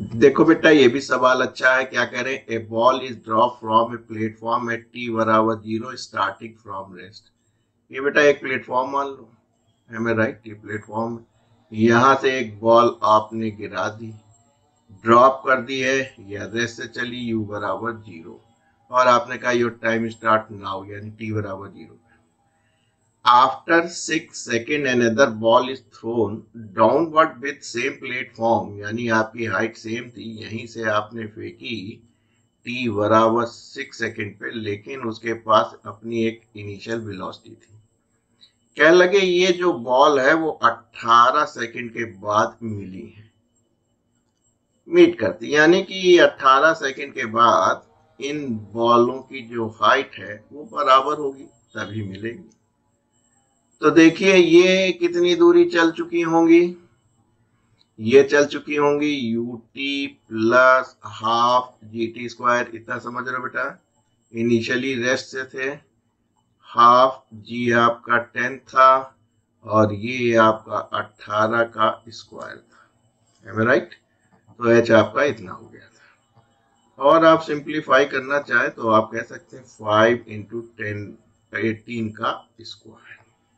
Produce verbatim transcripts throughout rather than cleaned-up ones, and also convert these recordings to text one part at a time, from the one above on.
देखो बेटा, ये भी सवाल अच्छा है। क्या करें? A ball is drop from a platform at T बराबर जीरो स्टार्टिंग फ्रॉम रेस्ट। ये बेटा एक प्लेटफॉर्म मान लो, है राइट? ये प्लेटफॉर्म, यहाँ से एक बॉल आपने गिरा दी, ड्रॉप कर दी है, या रेस्ट से चली यू बराबर जीरो, और आपने कहा योर टाइम स्टार्ट नाउ, यानी टी बराबर zero. After six second another ball is thrown downward with same platform, यानी आपकी हाइट सेम थी, यहीं से आपने फेंकी टी बराबर सिक्स सेकेंड पे, लेकिन उसके पास अपनी एक इनिशियल वेलोसिटी थी। कह लगे ये जो बॉल है वो अठारह सेकेंड के बाद मिली है, मीट करती, यानी कि अठारह सेकेंड के बाद इन बॉलों की जो हाइट है वो बराबर होगी, तभी मिलेगी। तो देखिए ये कितनी दूरी चल चुकी होंगी, ये चल चुकी होंगी U T plus half G T square. इतना समझ रहे हो बेटा? इनिशियली रेस्ट से थे, हाफ जी आपका टेन था, और ये आपका अठारह का स्क्वायर था, है राइट? तो एच आपका इतना हो गया था। और आप सिंप्लीफाई करना चाहे तो आप कह सकते हैं फाइव इंटू टेन एटीन का स्क्वायर।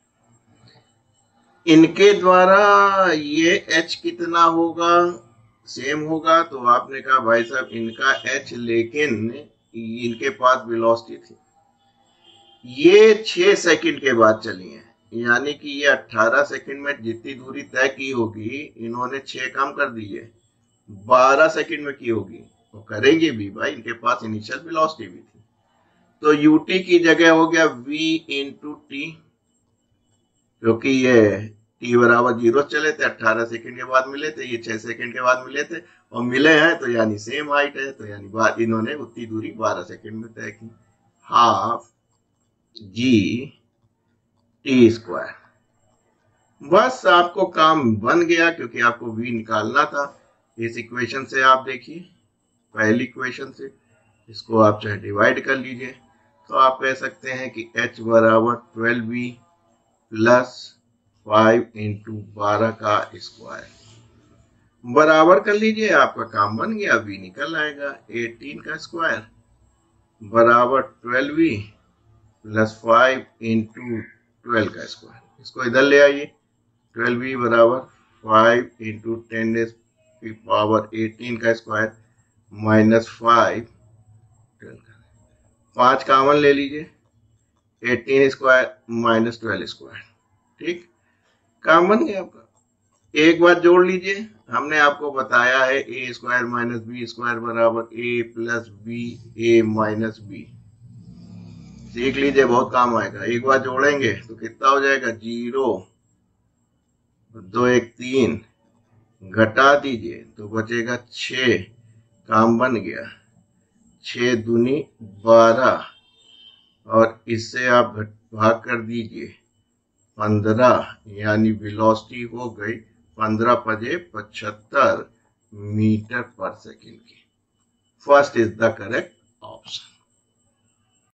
इनके द्वारा ये h कितना होगा? सेम होगा। तो आपने कहा भाई साहब इनका h, लेकिन इनके पास वेलोसिटी थी, ये छह सेकंड के बाद चली है, यानी कि ये अठारह सेकंड में जितनी दूरी तय की होगी इन्होंने छह कम कर दी है, बारह सेकंड में की होगी। तो करेंगे भी भाई, इनके पास इनिशियल वेलोसिटी भी थी। तो यूटी की जगह हो गया v इंटू टी, क्योंकि ये टी बराबर जीरो चले थे, अठारह सेकंड के बाद मिले थे, ये छह सेकंड के बाद मिले थे, और मिले हैं तो यानी सेम हाइट है, तो यानी इन्होंने उतनी दूरी बारह सेकंड में तय की। Half G T square. बस आपको काम बन गया, क्योंकि आपको v निकालना था। इस इक्वेशन से आप देखिए, पहली इक्वेशन से इसको आप चाहे डिवाइड कर लीजिए, तो आप कह सकते हैं कि h बराबर twelve V plus five into बारह का स्क्वायर, बराबर कर लीजिए, आपका काम बन गया, v निकल आएगा एटीन का स्क्वायर बराबर twelve V plus five into twelve का स्क्वायर। इसको इधर ले आइए, ट्वेल्व वी बराबर फाइव इंटू टेन की पावर एटीन का स्क्वायर माइनस फाइव, ट्वेल्व का, पांच कामन ले लीजिए, eighteen square minus twelve square, ठीक, काम बन गया आपका। एक बार जोड़ लीजिए, हमने आपको बताया है A square minus B square बराबर A plus B A minus B. सीख लीजिए, बहुत काम आएगा। एक बार जोड़ेंगे तो कितना हो जाएगा? जीरो, दो एक तीन, घटा दीजिए तो बचेगा छ, काम बन गया, छ दूनी बारह, और इससे आप भाग कर दीजिए पंद्रह, यानी वेलोसिटी हो गई पंद्रह पजे पचहत्तर मीटर पर सेकेंड की। First is the correct option.